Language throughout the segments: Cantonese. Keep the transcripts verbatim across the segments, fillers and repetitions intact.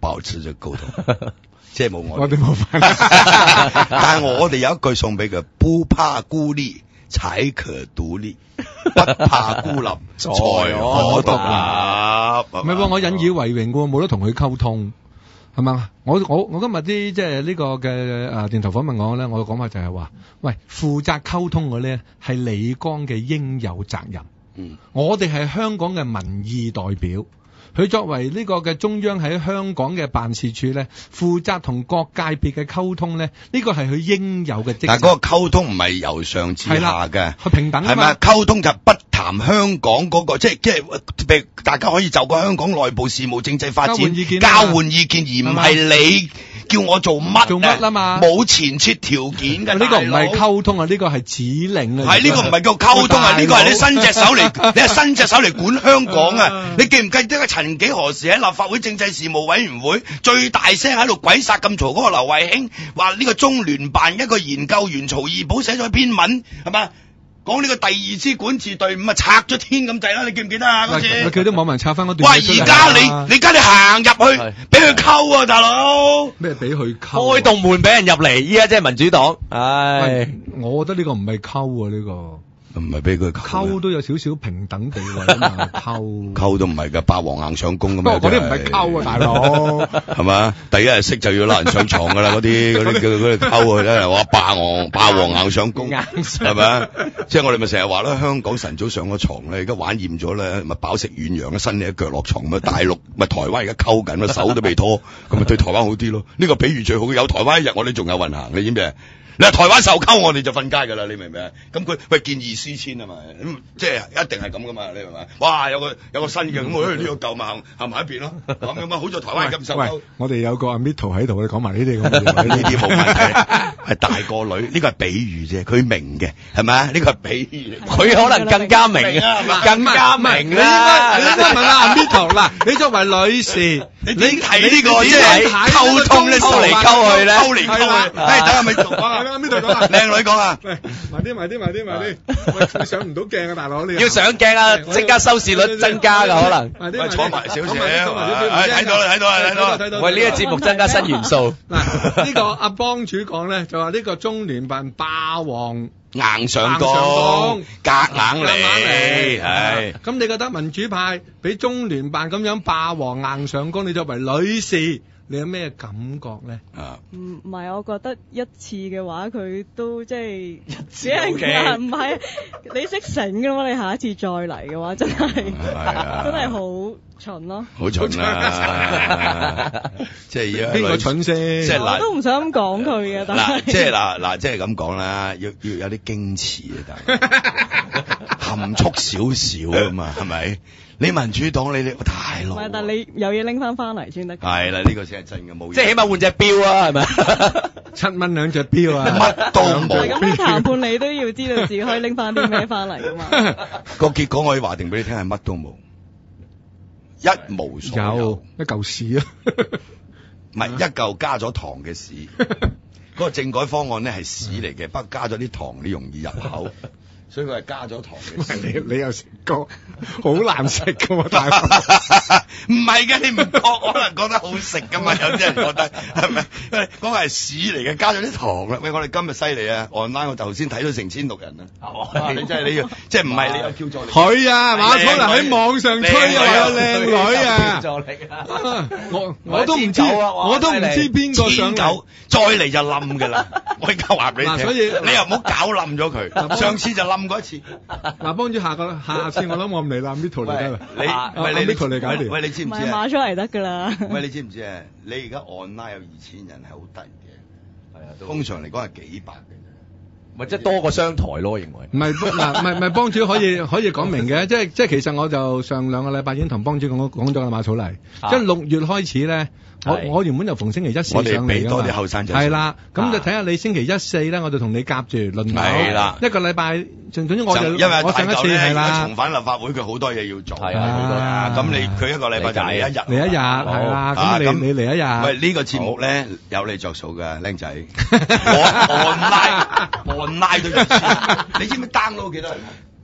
保持着溝通。即係冇我我哋冇辦法。但係我哋有一句送俾佢：不怕孤立，才可獨立；不怕孤立，才可獨立。 唔係喎，我引以為榮喎，冇得同佢溝通，係嘛？我我我今日啲即係呢個嘅誒電台訪問我咧，我嘅講法就係話：喂，負責溝通嘅咧係李剛嘅應有責任。 嗯， 我哋係香港嘅民意代表。佢作為呢個嘅中央喺香港嘅辦事處咧，負責同各界別嘅溝通咧，呢個係佢應有嘅職責。 但係嗰個溝通唔係由上至下嘅， 係平等啊嘛。 係咪？溝通就不談香港嗰個，即係即係譬如大家可以就個香港內部事務政制發展交換意見， 交換意見，而唔係你叫我做乜做乜啊嘛， 冇前設條件嘅。 呢個唔係溝通啊，呢個係指令啊。 係呢個唔係叫溝通啊，呢個係你伸隻手嚟，你係伸隻手嚟管香港啊！你記唔記得曾幾何時喺立法會政制事務委員會最大聲喺度鬼殺咁嘈嗰個劉慧卿，話呢個中聯辦一個研究員曹義寶寫咗篇文係嘛？講呢個第二支管治隊伍啊，拆咗天咁滯啦！你記唔記得啊？嗰次我叫啲網民拆翻嗰段。 喂，而家你你而家你行入去，俾佢溝啊，大佬！ 咩俾佢溝？ 開道門俾人入嚟，依家即係民主黨。唉， 我覺得呢個唔係溝啊，呢個。 唔係俾佢溝都有少少平等地位啊嘛，溝溝都唔係㗎，霸王硬上弓咁樣。 嗰啲唔係溝啊，大佬係嘛？第一日識就要拉人上床㗎啦，嗰啲嗰啲叫嗰啲溝啊，真係話霸王霸王硬上弓，係咪？即係我哋咪成日話啦，香港晨早上咗床咧，而家玩厭咗咧，咪飽食軟羊，伸你一腳落床咪大陸咪台灣而家溝緊，咪手都未拖，咁咪對台灣好啲咯。呢個比喻最好，有台灣一日我哋仲有運行，你知唔知啊？你話台灣受溝，我哋就瞓街㗎啦，你明唔明啊？咁佢喂見異思遷啊嘛，咁即係一定係咁㗎嘛，你明唔明？哇，有個有個新嘅咁，誒呢個舊嘛行行埋一邊咯，咁樣啊，好在台灣咁受溝。 我哋有個阿 Mito 喺度，你講埋呢啲咁嘅嘢，呢啲冇問題，係大個女，呢個係比喻啫，佢明嘅係咪啊？呢個係比喻， 佢可能更加明啊，更加明啦。 你應該問阿 Mito 嗱，你作為女士， 你睇呢個即係溝通咧， 溝嚟溝去咧， 溝嚟溝去，誒等下咪講啊！ 阿 Mito 講啊， 靚女講啊， 喂，埋啲埋啲埋啲埋啲，喂，你上唔到鏡啊，大佬你要上鏡啊，即刻收視率增加㗎可能。 喂，坐埋少少，睇到啦睇到啦睇到啦睇到。 喂，呢個節目增加新元素。 嗱，呢個阿幫主講咧就話呢個中聯辦霸王硬上弓，夾硬嚟，係。 咁你覺得民主派俾中聯辦咁樣霸王硬上弓，你作為女士，你有咩感覺咧？ 啊， 唔唔係，我覺得一次嘅話佢都即係一次俾人唔係你識醒㗎嘛？你下一次再嚟嘅話，真係真係好蠢咯！ 好蠢啦！即係而家邊個蠢先？ 即係嗱， 我都唔想咁講佢嘅，但係即係嗱嗱，即係咁講啦，要要有啲矜持啊，大家含蓄少少啊嘛，係咪？你民主黨你哋大佬， 唔係，但係你有嘢拎翻翻嚟先得。 係啦，呢個先係真嘅，冇嘢。 即係起碼換隻錶啊，係咪？ 七蚊兩隻錶啊， 乜都冇。 咁你談判你都要知道自己可以拎翻啲咩翻嚟㗎嘛？ 個結果我可以話定俾你聽係乜都冇，一無所有， 有一嚿屎啊！ 唔係一嚿加咗糖嘅屎。嗰個政改方案咧係屎嚟嘅，不過加咗啲糖你容易入口。所以佢係加咗糖嘅。 你你又食過，好難食㗎喎，大佬。 唔係嘅，你唔覺可能覺得好食㗎嘛？有啲人覺得係咪？嗰個係屎嚟嘅，加咗啲糖啦。喂，我哋今日犀利啊 ！online 我頭先睇到成千六人啊！哇！你真係你要，即係唔係你有叫助力？ 佢啊，馬楚能喺網上吹啊，話有靚女啊！ 助力啊！ 我我都唔知，我都唔知邊個上嚟，再嚟就冧㗎啦！我而家話俾你聽， 所以你又唔好搞冧咗佢。上次就冧過一次。 嗱，幫住下個下次我諗我唔嚟啦 ，Mito 嚟得啦。 你喂你 Mito 嚟搞掂。 喂，你知唔知啊？ 馬出嚟得㗎啦。 喂，你知唔知啊？你而家 online 有二千人係好得意嘅，係啊，通常嚟講係幾百嘅啫， 咪即係多過商台咯，我認為。 唔係嗱，唔係唔係幫主可以可以講明嘅，即係即係其實我就上兩個禮拜已經同幫主講講咗啦，馬草黎，即係六月開始咧。我我原本就逢星期一四上嚟㗎嘛， 我哋俾多啲後生仔。 係啦，咁就睇下你星期一四咧，我就同你夾住輪流。 係啦， 一個禮拜，總之我就因為我上一次係啦， 重返立法會佢好多嘢要做。 係啊， 咁你佢一個禮拜就嚟一日， 嚟一日係啦，咁你你嚟一日。 喂，呢個節目咧有你着數㗎，僆仔。我 online online 都要錢，你知唔知 download 幾多人？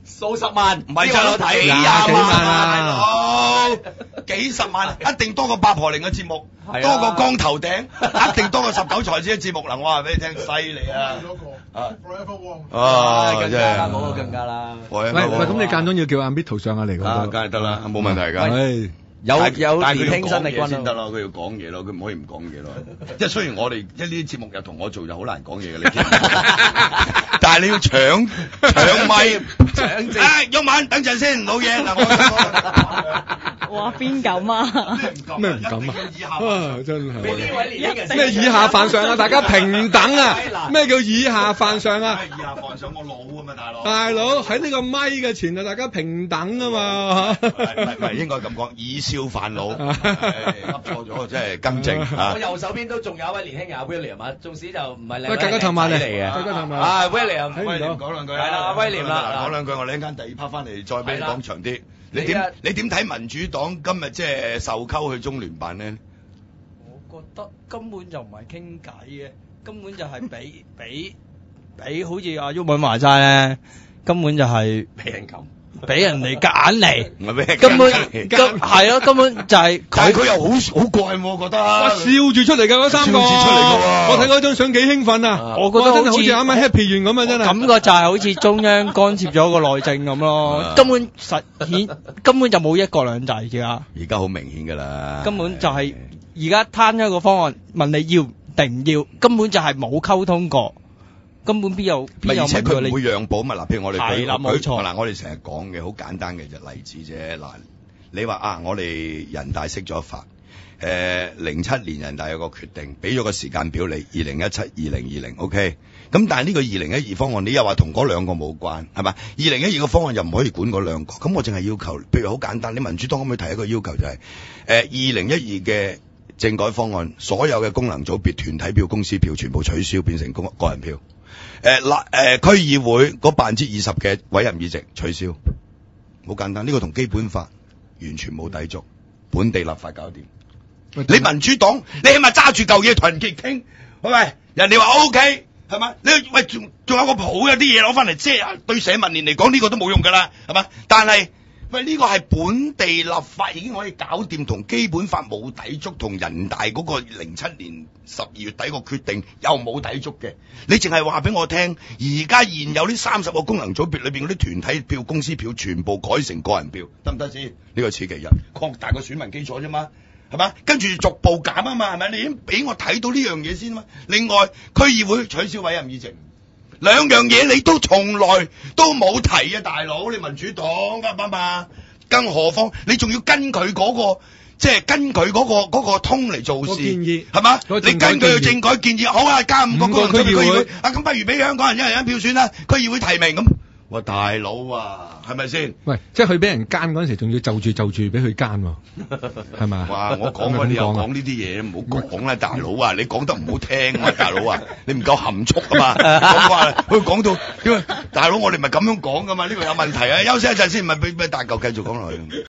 數十萬， 唔係就睇幾廿萬啊，大佬，幾十萬，一定多過八婆玲嘅節目， 係啊多過光頭頂，一定多過十九才子嘅節目嗱，我話俾你聽，犀利啊！啊 Forever Warm 啊， 更真係加啦，嗰個更加啦。 喂喂，咁你間中要叫阿 Mito 上下嚟啊， 㗎， 梗係得啦，冇問題㗎。 唉。 有但有但係佢要年輕新力講嘢先軍咯。 得咯，佢要講嘢咯，佢唔可以唔講嘢咯。即係雖然我哋一呢啲節目又同我做就好難講嘢嘅，你知唔知？但係你要搶搶咪， 搶正啊，毓民等陣先，老嘢嗱，我哇，邊敢啊？ 咩唔敢啊？啊，真係位年輕人咩以下犯上啊？大家平等啊！咩叫以下犯上啊？ 以下犯上我腦啊嘛，大佬。 大佬喺呢個咪嘅前啊，大家平等啊嘛。 唔係唔係應該咁講，以笑犯老，唉噏錯咗，真係更正啊我！右手邊都仲有一位年輕人阿 William 啊，縱使就唔係靚喂，格格頭埋嚟嚟嘅， 格格頭埋嚟啊 William， 睇唔到威廉講兩句係啦威廉啦嗱講兩句，我哋一陣間第二 part 翻嚟再俾你講長啲。你你啊點你點睇民主黨今日即係受溝去中聯辦咧？ 我覺得根本就唔係傾偈嘅，根本就係俾俾俾好似阿毓民話齋咧，根本就係俾人撳， 俾人哋夾硬嚟， 唔係俾人根本撳根係咯，根本就係佢但係佢又好好怪喎，覺得哇！笑住出嚟㗎嗰三個， 笑住出嚟㗎喎我睇嗰張相幾興奮啊！ 我覺得哇真係好好似似啱啱 Happy 完咁啊！真係感覺就係好似中央干涉咗個內政咁啊咯，根本實顯根本就冇一國兩制而家， 而家好明顯㗎啦， 根本就係而家攤咗個方案問你要定唔要，根本就係冇溝通過。根本邊有唔邊有係而且問過你佢唔會讓步嘛。嗱，譬如我哋舉係啦冇錯嗱，我哋成日講嘅好簡單嘅就例子啫。嗱，你話啊，我哋人大釋咗法，誒零七年人大有個決定，俾咗個時間表你，二零一七、二零二零，OK。咁但係呢個二零一二方案，你又話同嗰兩個冇關，係嘛？二零一二個方案又唔可以管嗰兩個，咁我淨係要求，譬如好簡單，你民主黨可唔可以提一個要求，就係誒二零一二嘅政改方案，所有嘅功能組別、團體票、公司票全部取消，變成公個人票。誒嗱誒區議會嗰百分之二十嘅委任議席取消，好簡單，呢、這個同基本法完全冇抵觸，本地立法搞掂。你民主黨，你起碼揸住嚿嘢同人哋傾，喂喂，人哋話 O K 係嘛？你喂仲仲有個譜有啲嘢攞翻嚟，即係對社民連嚟講呢個都冇用㗎啦，係嘛？但係喂呢、這個係本地立法已經可以搞掂，同基本法冇抵觸，同人大嗰個零七年十二月底個決定又冇抵觸嘅。你淨係話俾我聽，而家現有呢三十個功能組別裏邊嗰啲團體票、公司票全部改成個人票，得唔得先？呢、這個此其一，擴大個選民基礎啫嘛。係嘛？跟住逐步減啊嘛，係咪？你已經俾我睇到呢樣嘢先嘛。另外，區議會取消委任議席，兩樣嘢你都從來都冇提啊，大佬！你民主黨啱唔啱啊？更何況你仲要跟佢嗰、個，即係跟佢嗰、個嗰、個通嚟做事， 個建議係嘛？ 個你政改建議根據政改建議，好啊，加五個功能組別區五個區議會議會，啊咁不如俾香港人一人一票選啦，區議會提名咁。哇，大佬啊，係咪先？ 喂，即係佢俾人奸嗰陣時，仲要就住就住俾佢奸喎，係咪啊？ 哇！我講嗰啲又講呢啲嘢，唔好講啦，大佬啊！你講得唔好聽啊，大佬啊！你唔夠含蓄啊嘛！講話佢講到點啊？大佬，我哋咪咁樣講噶嘛？呢個有問題啊！休息一陣先，咪俾俾大嚿繼續講落去。